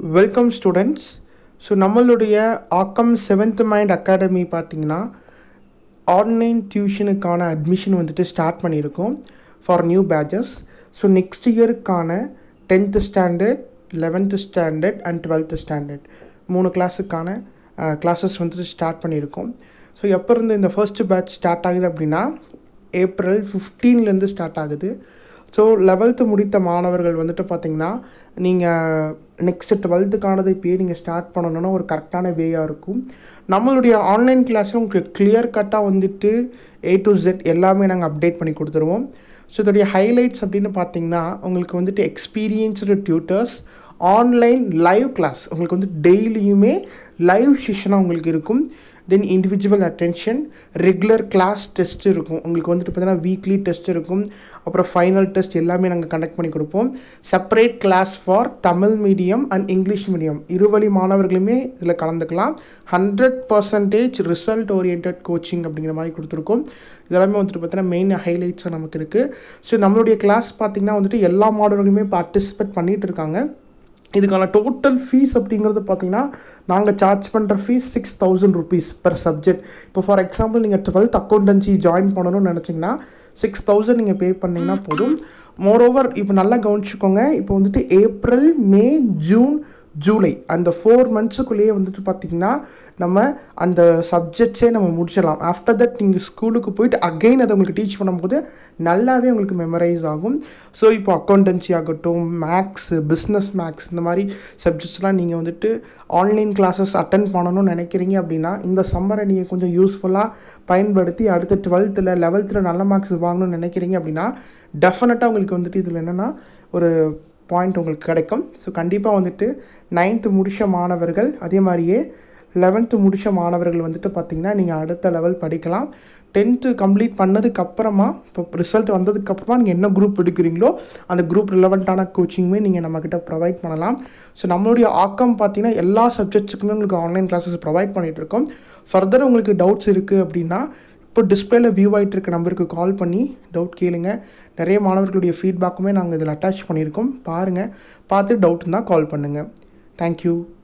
Welcome students. So நம்மளுடைய ஆக்கம் 7th mind academy பார்த்திங்கன்னா ஆன்லைன் டியூஷனுக்கான அட்மிஷன் வந்துட்டு ஸ்டார்ட் பண்ணியிருக்கோம் for new batches. So next இயருக்கான 10th standard, 11th standard and 12th standard 3 கிளாஸுக்கான கிளாஸஸ் வந்துட்டு ஸ்டார்ட் பண்ணியிருக்கோம். ஸோ எப்போ இருந்து இந்த ஃபர்ஸ்ட் பேட்ச் ஸ்டார்ட் ஆகுது அப்படின்னா April 15 ஸ்டார்ட் ஆகுது. ஸோ 11th முடித்த மாணவர்கள் வந்துட்டு பார்த்திங்கன்னா நீங்கள் நெக்ஸ்ட்டு 12th இப்போயே நீங்கள் ஸ்டார்ட் பண்ணணுன்னா ஒரு கரெக்டான வேயாக இருக்கும். நம்மளுடைய ஆன்லைன் கிளாஸில் உங்களுக்கு கிளியர் கட்டாக வந்துட்டு A to Z எல்லாமே நாங்கள் அப்டேட் பண்ணி கொடுத்துருவோம். ஸோ இதோடைய ஹைலைட்ஸ் அப்படின்னு பார்த்திங்கன்னா உங்களுக்கு வந்துட்டு experienced tutors, online live class உங்களுக்கு வந்து டெய்லியுமே லைவ் செஷனாக உங்களுக்கு இருக்கும். Then individual attention, regular class test இருக்கும் உங்களுக்கு வந்துட்டு பார்த்தீங்கன்னா வீக்லி டெஸ்ட் இருக்கும். அப்புறம் ஃபைனல் டெஸ்ட் எல்லாமே நாங்கள் கண்டக்ட் பண்ணி கொடுப்போம். Separate class for Tamil medium and English medium இருவழி மாணவர்களுமே இதில் கலந்துக்கலாம். 100% ரிசல்ட் ஓரியன்ட் கோச்சிங் அப்படிங்கிற மாதிரி கொடுத்துருக்கோம். இதெல்லாமே வந்துட்டு பார்த்தீங்கன்னா மெயின் ஹைலைட்ஸாக நமக்கு இருக்குது. ஸோ நம்மளுடைய கிளாஸ் பார்த்திங்கன்னா வந்துட்டு எல்லா மாணவர்களுமே பார்ட்டிசிபேட் பண்ணிகிட்டு இருக்காங்க. இதுக்கான டோட்டல் ஃபீஸ் அப்படிங்கிறது பார்த்திங்கன்னா நாங்கள் சார்ஜ் பண்ணுற ஃபீஸ் 6000 rupees per சப்ஜெக்ட். இப்போ ஃபார் எக்ஸாம்பிள் நீங்கள் 12th அக்கௌண்டன்சி ஜாயின் பண்ணணும்னு நினச்சிங்கன்னா 6000 நீங்கள் பே பண்ணிங்கன்னா போதும். மோரோவர் இப்போ நல்லா கவனிச்சுக்கோங்க, இப்போ வந்துட்டு ஏப்ரல், மே, ஜூன், ஜூலை அந்த 4 monthsக்குள்ளேயே வந்துட்டு பார்த்திங்கன்னா நம்ம அந்த சப்ஜெக்ட்ஸே நம்ம முடிச்சிடலாம். ஆஃப்டர் தட் நீங்கள் ஸ்கூலுக்கு போயிட்டு அகெயின் அதை உங்களுக்கு டீச் பண்ணும்போது நல்லாவே உங்களுக்கு மெமரைஸ் ஆகும். ஸோ இப்போ அக்கௌண்டன்சி ஆகட்டும், மேக்ஸு, பிஸ்னஸ் மேக்ஸ் இந்த மாதிரி சப்ஜெக்ட்ஸ்லாம் நீங்கள் வந்துட்டு ஆன்லைன் கிளாஸஸ் அட்டென்ட் பண்ணணும்னு நினைக்கிறீங்க அப்படின்னா இந்த சம்மரை நீங்கள் கொஞ்சம் யூஸ்ஃபுல்லாக பயன்படுத்தி அடுத்த 12th 11th நல்ல மார்க்ஸ் வாங்கணும்னு நினைக்கிறீங்க அப்படின்னா டெஃபினட்டாக உங்களுக்கு வந்துட்டு இதில் என்னென்னா ஒரு பாயிண்ட் உங்களுக்கு கிடைக்கும். ஸோ கண்டிப்பாக வந்துட்டு 9th முடித்த மாணவர்கள் அதே மாதிரியே 11th முடித்த மாணவர்கள் வந்துட்டு பார்த்திங்கன்னா நீங்கள் அடுத்த லெவல் படிக்கலாம். 10th கம்ப்ளீட் பண்ணதுக்கப்புறமா இப்போ ரிசல்ட் வந்ததுக்கப்புறமா நீங்கள் என்ன குரூப் எடுக்கிறீங்களோ அந்த குரூப் ரிலவெண்ட்டான கோச்சிங்குமே நீங்கள் நம்மக்கிட்ட ப்ரொவைட் பண்ணலாம். ஸோ நம்மளுடைய ஆக்கம் பார்த்திங்கன்னா எல்லா சப்ஜெக்ட்ஸுக்குமே உங்களுக்கு ஆன்லைன் கிளாஸஸ் ப்ரொவைட் பண்ணிகிட்ருக்கோம். ஃபர்தர் உங்களுக்கு டவுட்ஸ் இருக்குது அப்படின்னா இப்போ டிஸ்பிளேல வியூ ஆகிட்டு இருக்க நம்பருக்கு கால் பண்ணி டவுட் கேளுங்க. நிறைய மாணவர்களுடைய ஃபீட்பேக்குமே நாங்கள் இதில் அட்டாச் பண்ணியிருக்கோம். பாருங்கள், பார்த்து டவுட் இருந்தால் கால் பண்ணுங்கள். தேங்க்யூ.